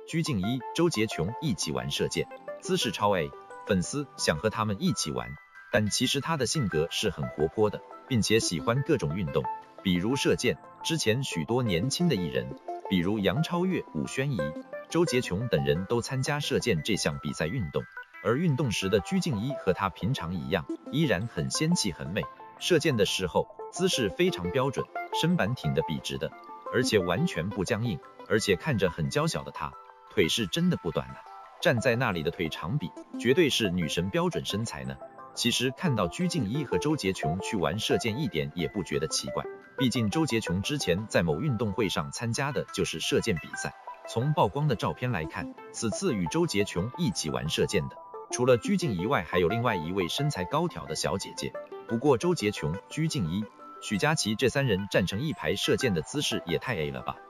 鞠婧祎、周洁琼一起玩射箭，姿势超 A， 粉丝想和他们一起玩，但其实她的性格是很活泼的，并且喜欢各种运动，比如射箭。之前许多年轻的艺人，比如杨超越、武宣仪、周洁琼等人都参加射箭这项比赛运动，而运动时的鞠婧祎和她平常一样，依然很仙气很美。射箭的时候姿势非常标准，身板挺得笔直的，而且完全不僵硬，而且看着很娇小的她，腿是真的不短啊，站在那里的腿长比，绝对是女神标准身材呢。其实看到鞠婧祎和周洁琼去玩射箭一点也不觉得奇怪，毕竟周洁琼之前在某运动会上参加的就是射箭比赛。从曝光的照片来看，此次与周洁琼一起玩射箭的，除了鞠婧祎外，还有另外一位身材高挑的小姐姐。不过周洁琼、鞠婧祎、许佳琪这三人站成一排射箭的姿势也太 A 了吧。